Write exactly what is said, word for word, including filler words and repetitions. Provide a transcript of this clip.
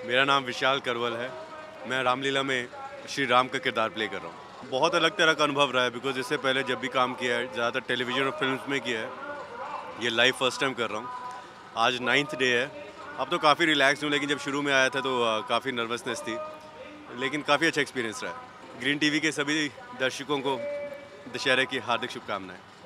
मेरा नाम विशाल करवल है। मैं रामलीला में श्री राम का किरदार प्ले कर रहा हूँ। बहुत अलग तरह का अनुभव रहा है बिकॉज इससे पहले जब भी काम किया है ज़्यादातर टेलीविज़न और फिल्म्स में किया है। ये लाइव फर्स्ट टाइम कर रहा हूँ। आज नाइन्थ डे है। अब तो काफ़ी रिलैक्स हूँ, लेकिन जब शुरू में आया था तो काफ़ी नर्वसनेस थी, लेकिन काफ़ी अच्छा एक्सपीरियंस रहा है। ग्रीन टीवी के सभी दर्शकों को दशहरे की हार्दिक शुभकामनाएं।